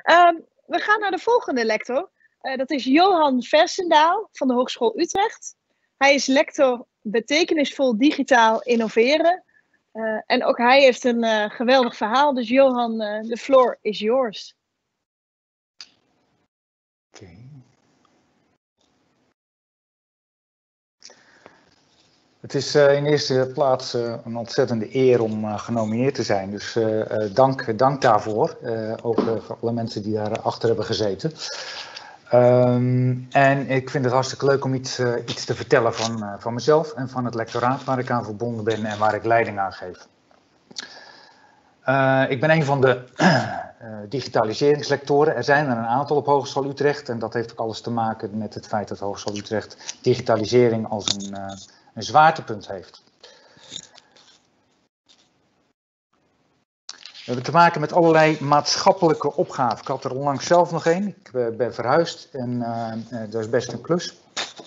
We gaan naar de volgende lector. Dat is Johan Versendaal van de Hogeschool Utrecht. Hij is lector betekenisvol digitaal innoveren. En ook hij heeft een geweldig verhaal. Dus Johan, the floor is yours. Okay. Het is in eerste plaats een ontzettende eer om genomineerd te zijn. Dus dank daarvoor. Ook voor alle mensen die daarachter hebben gezeten. En ik vind het hartstikke leuk om iets te vertellen van mezelf en van het lectoraat waar ik aan verbonden ben en waar ik leiding aan geef. Ik ben een van de digitaliseringslectoren. Er zijn er een aantal op Hogeschool Utrecht en dat heeft ook alles te maken met het feit dat Hogeschool Utrecht digitalisering als een zwaartepunt heeft. We hebben te maken met allerlei maatschappelijke opgaven. Ik had er onlangs zelf nog een. Ik ben verhuisd en dat is best een klus.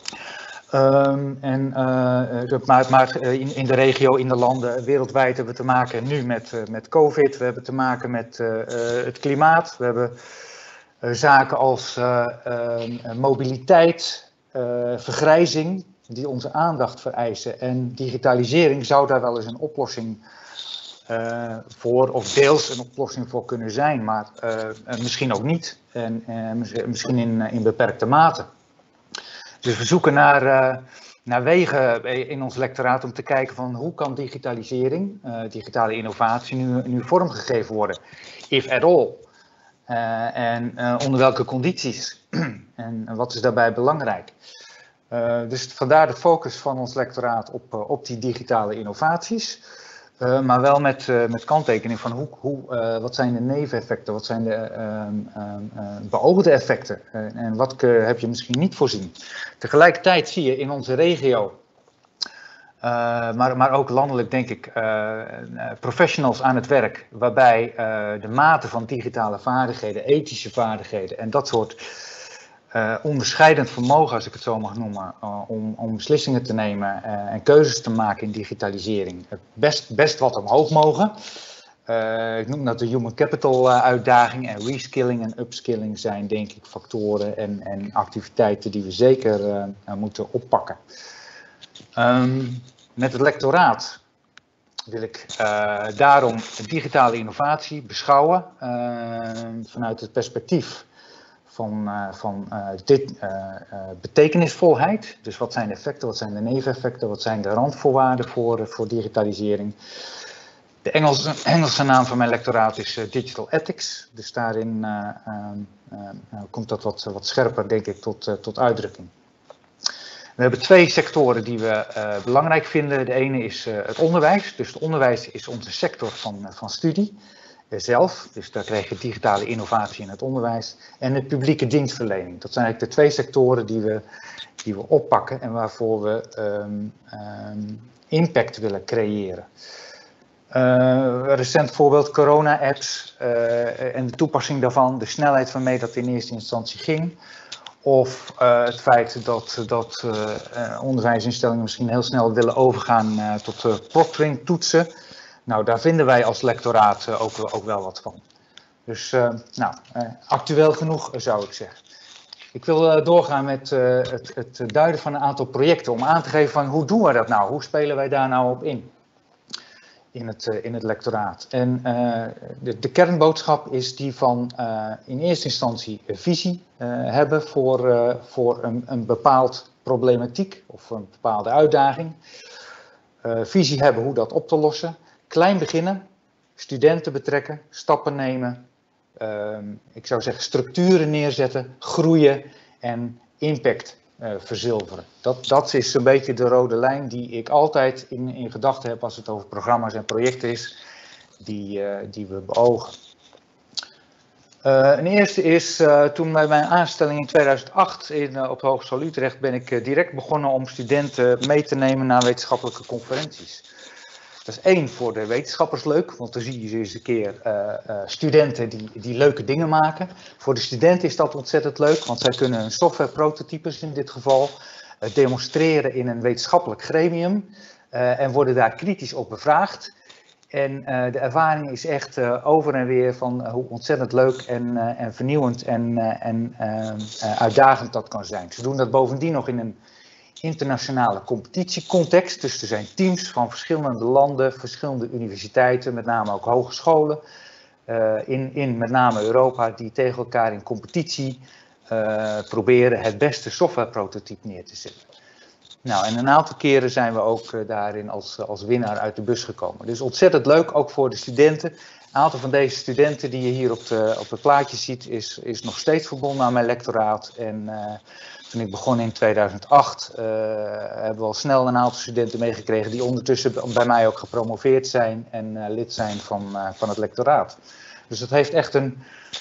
Maar in de regio, in de landen, wereldwijd hebben we te maken nu met COVID. We hebben te maken met het klimaat. We hebben zaken als mobiliteit, vergrijzing, die onze aandacht vereisen. En digitalisering zou daar wel eens een oplossing voor, of deels een oplossing voor kunnen zijn, maar misschien ook niet. En misschien in beperkte mate. Dus we zoeken naar wegen in ons lectoraat om te kijken van hoe kan digitalisering, digitale innovatie nu vormgegeven worden, if at all. En onder welke condities en wat is daarbij belangrijk. Dus vandaar de focus van ons lectoraat op die digitale innovaties. Maar wel met kanttekening van wat zijn de neveneffecten, wat zijn de beoogde effecten en wat heb je misschien niet voorzien. Tegelijkertijd zie je in onze regio, maar ook landelijk denk ik, professionals aan het werk waarbij de mate van digitale vaardigheden, ethische vaardigheden en dat soort onderscheidend vermogen, als ik het zo mag noemen, om beslissingen te nemen en keuzes te maken in digitalisering. Best wat omhoog mogen. Ik noem dat de human capital uitdaging en reskilling en upskilling zijn denk ik factoren en activiteiten die we zeker moeten oppakken. Met het lectoraat wil ik daarom digitale innovatie beschouwen vanuit het perspectief van betekenisvolheid. Dus wat zijn de effecten, wat zijn de neveneffecten, wat zijn de randvoorwaarden voor digitalisering. De Engelse naam van mijn lectoraat is Digital Ethics. Dus daarin komt dat wat scherper, denk ik, tot uitdrukking. We hebben twee sectoren die we belangrijk vinden. De ene is het onderwijs. Dus het onderwijs is onze sector van studie zelf. Dus daar krijg je digitale innovatie in het onderwijs. En de publieke dienstverlening. Dat zijn eigenlijk de twee sectoren die we oppakken en waarvoor we impact willen creëren. Recent voorbeeld corona-apps en de toepassing daarvan, de snelheid waarmee dat in eerste instantie ging. Of het feit dat onderwijsinstellingen misschien heel snel willen overgaan tot proctoring toetsen. Nou, daar vinden wij als lectoraat ook wel wat van. Dus actueel genoeg zou ik zeggen. Ik wil doorgaan met het duiden van een aantal projecten om aan te geven van hoe doen we dat nou? Hoe spelen wij daar nou op in het lectoraat? En de kernboodschap is die van in eerste instantie visie hebben voor een bepaald problematiek of een bepaalde uitdaging. Visie hebben hoe dat op te lossen. Klein beginnen, studenten betrekken, stappen nemen. Ik zou zeggen structuren neerzetten, groeien en impact verzilveren. Dat is een beetje de rode lijn die ik altijd in gedachten heb als het over programma's en projecten is die we beogen. Een eerste is, toen bij mijn aanstelling in 2008 op de Hogeschool Utrecht ben ik direct begonnen om studenten mee te nemen naar wetenschappelijke conferenties. Dat is één voor de wetenschappers leuk, want dan zie je eens een keer studenten die leuke dingen maken. Voor de studenten is dat ontzettend leuk, want zij kunnen hun softwareprototypes in dit geval demonstreren in een wetenschappelijk gremium en worden daar kritisch op bevraagd. En de ervaring is echt over en weer van hoe ontzettend leuk en vernieuwend en uitdagend dat kan zijn. Ze doen dat bovendien nog in een internationale competitiecontext. Dus er zijn teams van verschillende landen, verschillende universiteiten, met name ook hogescholen in met name Europa, die tegen elkaar in competitie proberen het beste softwareprototype neer te zetten. Nou, en een aantal keren zijn we ook daarin als winnaar uit de bus gekomen. Dus ontzettend leuk, ook voor de studenten. Een aantal van deze studenten die je hier op het plaatje ziet, is nog steeds verbonden aan mijn lectoraat. En toen ik begon in 2008, hebben we al snel een aantal studenten meegekregen die ondertussen bij mij ook gepromoveerd zijn en lid zijn van het lectoraat. Dus dat heeft echt een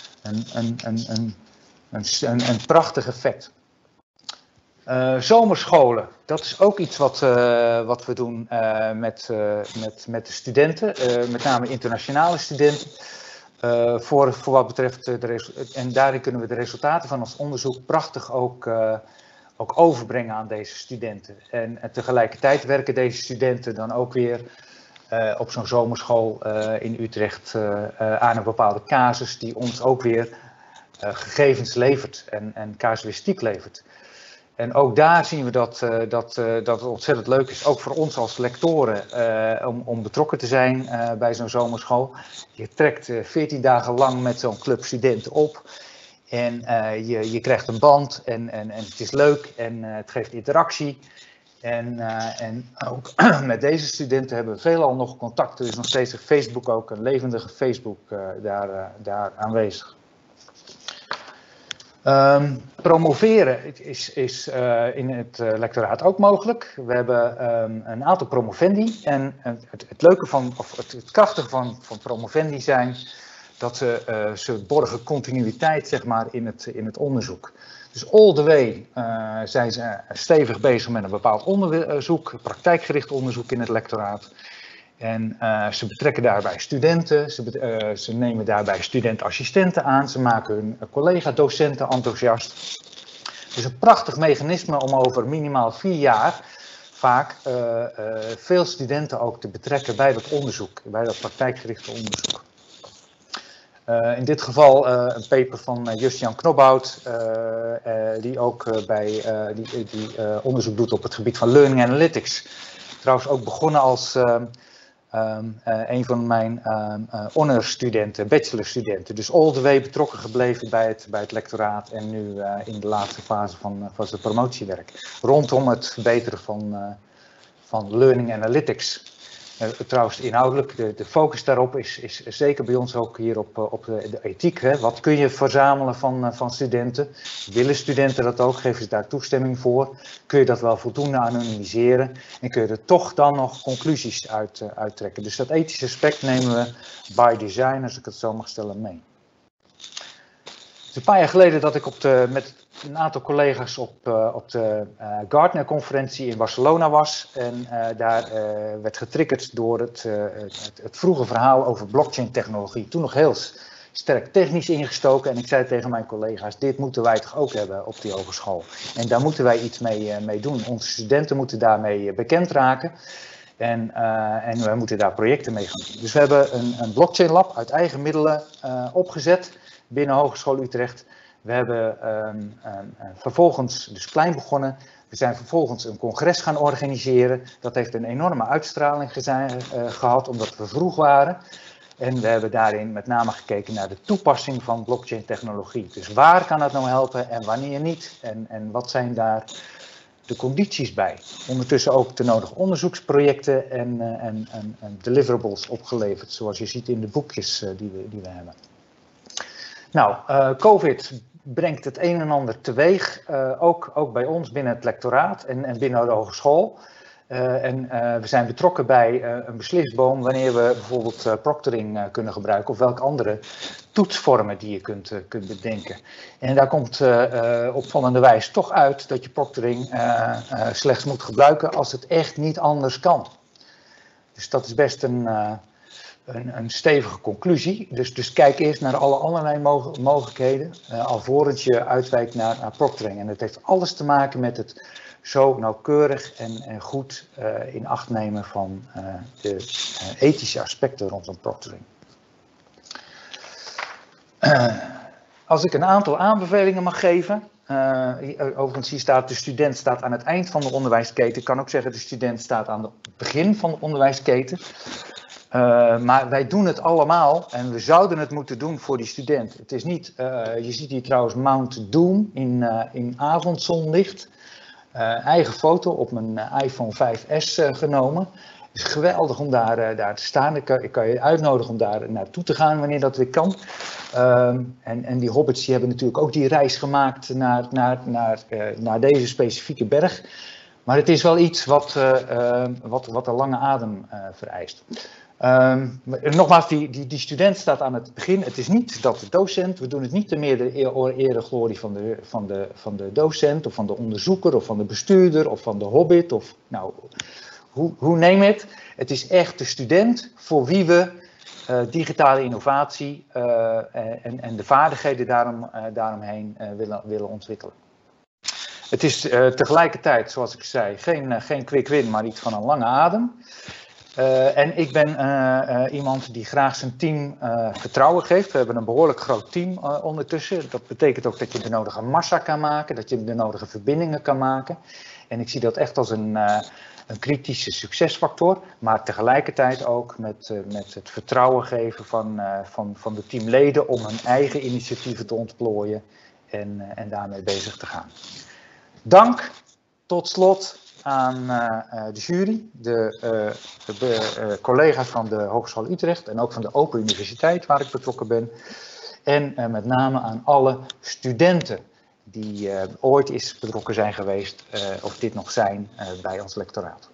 prachtig effect. Zomerscholen, dat is ook iets wat we doen met de studenten, met name internationale studenten. Voor wat betreft en daarin kunnen we de resultaten van ons onderzoek prachtig ook overbrengen aan deze studenten. En tegelijkertijd werken deze studenten dan ook weer op zo'n zomerschool in Utrecht aan een bepaalde casus die ons ook weer gegevens levert en casuïstiek levert. En ook daar zien we dat het ontzettend leuk is, ook voor ons als lectoren, om betrokken te zijn bij zo'n zomerschool. Je trekt 14 dagen lang met zo'n club studenten op en je krijgt een band en het is leuk en het geeft interactie. En ook met deze studenten hebben we veelal nog contact. Er is nog steeds op Facebook ook een levendige Facebook daar aanwezig. Promoveren is in het lectoraat ook mogelijk. We hebben een aantal promovendi en het leuke of het krachtige van promovendi zijn dat ze borgen continuïteit, zeg maar, in het onderzoek. Dus all the way zijn ze stevig bezig met een bepaald onderzoek, praktijkgericht onderzoek in het lectoraat. En ze betrekken daarbij studenten, ze nemen daarbij studentassistenten aan, ze maken hun collega-docenten enthousiast. Dus een prachtig mechanisme om over minimaal 4 jaar vaak veel studenten ook te betrekken bij dat onderzoek, bij dat praktijkgerichte onderzoek. In dit geval een paper van Just-Jan Knobhout, die ook onderzoek doet op het gebied van learning analytics. Trouwens ook begonnen als een van mijn honorstudenten, bachelorstudenten. Dus all the way betrokken gebleven bij het lectoraat en nu in de laatste fase van zijn promotiewerk. Rondom het verbeteren van learning analytics. Trouwens, inhoudelijk, de focus daarop is zeker bij ons ook hier op de ethiek. Hè. Wat kun je verzamelen van studenten? Willen studenten dat ook? Geven ze daar toestemming voor? Kun je dat wel voldoende anonimiseren? En kun je er toch dan nog conclusies uittrekken? Dus dat ethische aspect nemen we by design, als ik het zo mag stellen, mee. Het is een paar jaar geleden dat ik met een aantal collega's op de Gartner-conferentie in Barcelona was. En daar werd getriggerd door het vroege verhaal over blockchain-technologie. Toen nog heel sterk technisch ingestoken. En ik zei tegen mijn collega's, dit moeten wij toch ook hebben op die hogeschool. En daar moeten wij iets mee doen. Onze studenten moeten daarmee bekend raken. En wij moeten daar projecten mee gaan doen. Dus we hebben een blockchain lab uit eigen middelen opgezet binnen Hogeschool Utrecht. We hebben vervolgens dus klein begonnen. We zijn vervolgens een congres gaan organiseren. Dat heeft een enorme uitstraling gehad, omdat we vroeg waren. En we hebben daarin met name gekeken naar de toepassing van blockchain technologie. Dus waar kan het nou helpen en wanneer niet? En wat zijn daar de condities bij? Ondertussen ook de nodige onderzoeksprojecten en deliverables opgeleverd, zoals je ziet in de boekjes die we hebben. Nou, COVID brengt het een en ander teweeg, ook bij ons binnen het lectoraat en binnen de hogeschool. We zijn betrokken bij een beslisboom wanneer we bijvoorbeeld proctoring kunnen gebruiken of welke andere toetsvormen die je kunt bedenken. En daar komt opvallende wijze toch uit dat je proctoring slechts moet gebruiken als het echt niet anders kan. Dus dat is best een een stevige conclusie. Dus kijk eerst naar allerlei mogelijkheden, alvorens je uitwijkt naar proctoring. En het heeft alles te maken met het zo nauwkeurig en goed in acht nemen van de ethische aspecten rondom proctoring. Als ik een aantal aanbevelingen mag geven. Overigens hier staat de student staat aan het eind van de onderwijsketen. Ik kan ook zeggen de student staat aan het begin van de onderwijsketen. Maar wij doen het allemaal en we zouden het moeten doen voor die student. Het is niet, je ziet hier trouwens Mount Doom in avondzonlicht. Eigen foto op mijn iPhone 5S genomen. Het is geweldig om daar te staan. Ik kan je uitnodigen om daar naartoe te gaan wanneer dat weer kan. En die hobbits die hebben natuurlijk ook die reis gemaakt naar deze specifieke berg. Maar het is wel iets wat een lange adem vereist. Nogmaals, die student staat aan het begin. Het is niet dat de docent, we doen het niet te meer de eer glorie van de docent of van de onderzoeker of van de bestuurder of van de hobbit of nou, hoe neem het. Het is echt de student voor wie we digitale innovatie en de vaardigheden daaromheen willen ontwikkelen. Het is tegelijkertijd, zoals ik zei, geen quick win, maar iets van een lange adem. En ik ben iemand die graag zijn team vertrouwen geeft. We hebben een behoorlijk groot team ondertussen. Dat betekent ook dat je de nodige massa kan maken, dat je de nodige verbindingen kan maken. En ik zie dat echt als een kritische succesfactor, maar tegelijkertijd ook met het vertrouwen geven van de teamleden om hun eigen initiatieven te ontplooien en daarmee bezig te gaan. Dank tot slot aan de jury, de collega's van de Hogeschool Utrecht en ook van de Open Universiteit waar ik betrokken ben. En met name aan alle studenten die ooit eens betrokken zijn geweest of dit nog zijn bij ons lectoraat.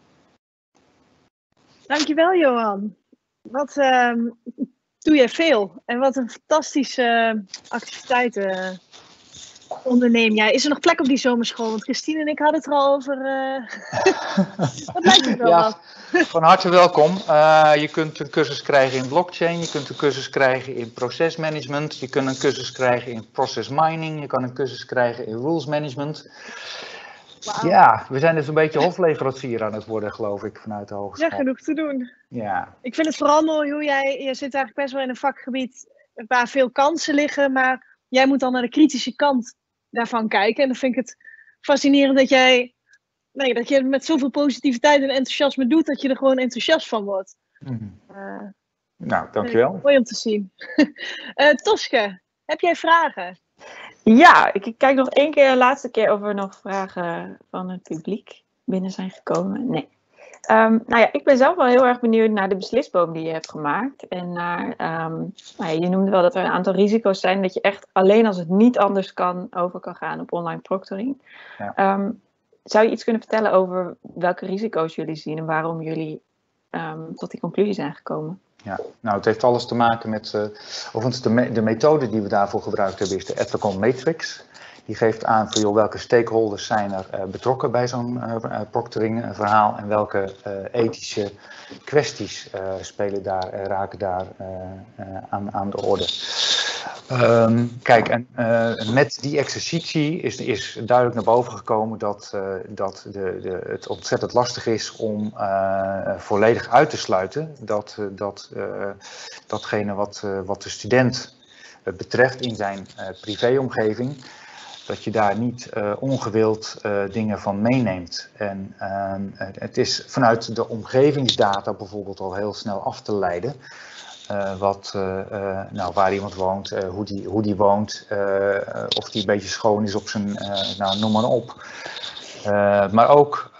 Dankjewel Johan. Wat doe jij veel en wat een fantastische activiteiten onderneem jij. Is er nog plek op die zomerschool? Want Christine en ik hadden het er al over. Wat lijkt het wel? Ja, van harte welkom. Je kunt een cursus krijgen in blockchain, je kunt een cursus krijgen in procesmanagement, je kunt een cursus krijgen in process mining, je kan een cursus krijgen in rules management. Wow. Ja, we zijn dus een beetje hofleverancier aan het worden, geloof ik, vanuit de hogeschool. Ja, genoeg te doen. Ja. Ik vind het vooral mooi hoe je zit eigenlijk best wel in een vakgebied waar veel kansen liggen, maar jij moet dan naar de kritische kant daarvan kijken. En dan vind ik het fascinerend dat je het met zoveel positiviteit en enthousiasme doet, dat je er gewoon enthousiast van wordt. Nou, dankjewel. Mooi om te zien. Toske, heb jij vragen? Ja, ik kijk nog één keer, de laatste keer, of er nog vragen van het publiek binnen zijn gekomen. Nee. Nou ja, ik ben zelf wel heel erg benieuwd naar de beslisboom die je hebt gemaakt. En naar, je noemde wel dat er een aantal risico's zijn dat je echt alleen als het niet anders kan over kan gaan op online proctoring. Ja. Zou je iets kunnen vertellen over welke risico's jullie zien en waarom jullie tot die conclusie zijn gekomen? Ja, nou het heeft alles te maken met, overigens de methode die we daarvoor gebruikt hebben is de Ethicon Matrix. Die geeft aan voor welke stakeholders zijn er betrokken bij zo'n proctoring verhaal en welke ethische kwesties raken daar aan de orde. Kijk, en met die exercitie is duidelijk naar boven gekomen dat het ontzettend lastig is om volledig uit te sluiten datgene wat de student betreft in zijn privéomgeving, dat je daar niet ongewild dingen van meeneemt. En het is vanuit de omgevingsdata bijvoorbeeld al heel snel af te leiden. Waar iemand woont, hoe die woont, of die een beetje schoon is op zijn, noem maar op. Maar ook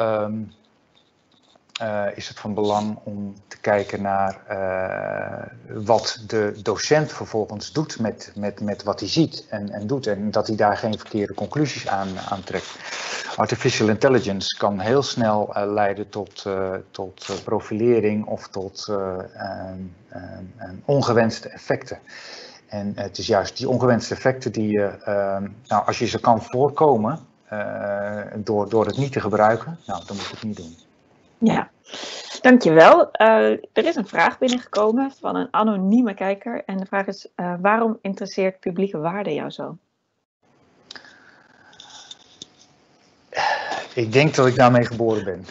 is het van belang om te kijken naar wat de docent vervolgens doet met wat hij ziet en doet. En dat hij daar geen verkeerde conclusies aan trekt. Artificial intelligence kan heel snel leiden tot profilering of tot ongewenste effecten. En het is juist die ongewenste effecten die je, als je ze kan voorkomen door het niet te gebruiken, nou, dan moet je het niet doen. Ja, Dankjewel. Er is een vraag binnengekomen van een anonieme kijker. En de vraag is, waarom interesseert publieke waarde jou zo? Ik denk dat ik daarmee geboren ben.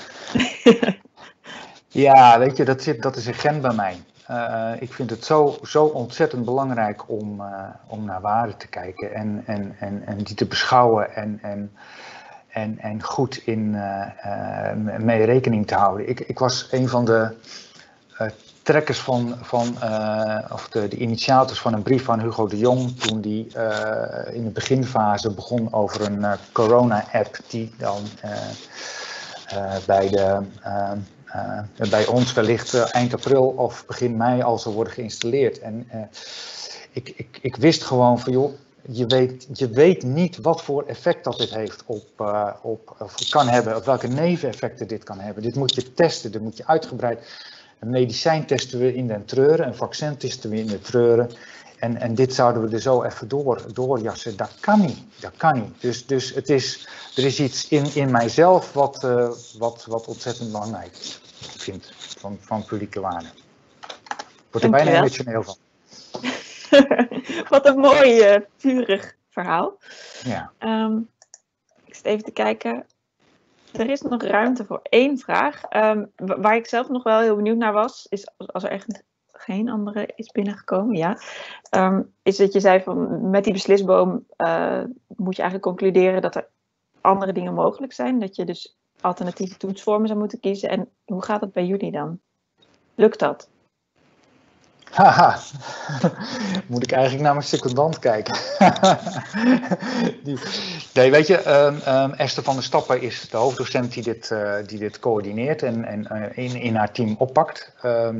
Ja, weet je, dat is een gen bij mij. Ik vind het zo ontzettend belangrijk om naar waarde te kijken en die te beschouwen en goed mee rekening te houden. Ik was een van de trekkers of de initiators van een brief van Hugo de Jong toen die in de beginfase begon over een corona-app die dan bij ons wellicht eind april of begin mei al zou worden geïnstalleerd. En ik wist gewoon van joh, je weet niet wat voor effect dat dit heeft of kan hebben, of welke neveneffecten dit kan hebben. Dit moet je testen, dit moet je uitgebreid. Een medicijn testen we in den treuren, een vaccin testen we in de treuren. En dit zouden we er zo even doorjassen. Dat kan niet. Dus er is iets in mijzelf wat ontzettend belangrijk is, ik vind, van publieke waarde. Word er bijna emotioneel van. Wat een mooi, vurig verhaal. Ja. Ik zit even te kijken. Er is nog ruimte voor 1 vraag. Waar ik zelf nog wel heel benieuwd naar was, is als er echt geen andere is binnengekomen, ja. Is dat je zei van met die beslisboom moet je eigenlijk concluderen dat er andere dingen mogelijk zijn. Dat je dus alternatieve toetsvormen zou moeten kiezen. En hoe gaat het bij jullie dan? Lukt dat? Haha, moet ik eigenlijk naar mijn secondant kijken. Nee, weet je, Esther van der Stappen is de hoofddocent die dit coördineert en in haar team oppakt.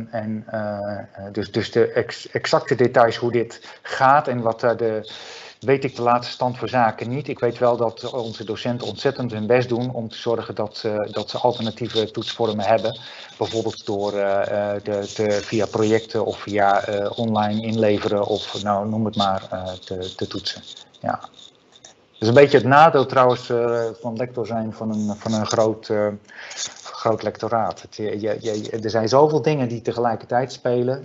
Dus de exacte details hoe dit gaat en wat weet ik de laatste stand voor zaken niet. Ik weet wel dat onze docenten ontzettend hun best doen om te zorgen dat ze alternatieve toetsvormen hebben. Bijvoorbeeld door via projecten of via online inleveren of nou, noem het maar te toetsen. Ja. Dat is een beetje het nadeel trouwens van lector zijn van een groot lectoraat. Er zijn zoveel dingen die tegelijkertijd spelen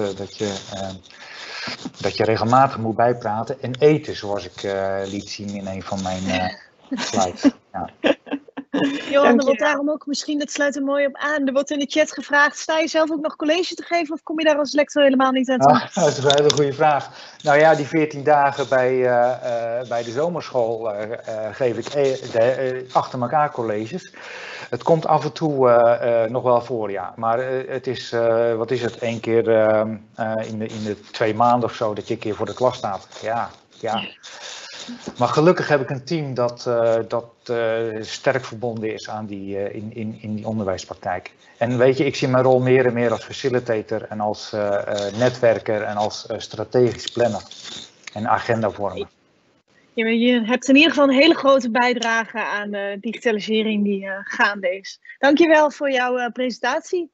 dat je regelmatig moet bijpraten en eten, zoals ik liet zien in een van mijn slides. Ja. Johan, er wordt daarom ook misschien, dat sluit er mooi op aan, er wordt in de chat gevraagd, sta je zelf ook nog college te geven of kom je daar als lector helemaal niet aan toe? Dat is een hele goede vraag. Nou ja, die 14 dagen bij de zomerschool geef ik achter elkaar colleges. Het komt af en toe nog wel voor, ja. Maar het is, wat is het, 1 keer in de 2 maanden of zo dat je een keer voor de klas staat. Ja. Maar gelukkig heb ik een team dat sterk verbonden is aan in die onderwijspraktijk. En weet je, ik zie mijn rol meer en meer als facilitator en als netwerker en als strategisch planner en agendavormer. Je hebt in ieder geval een hele grote bijdrage aan de digitalisering die gaande is. Dankjewel voor jouw presentatie.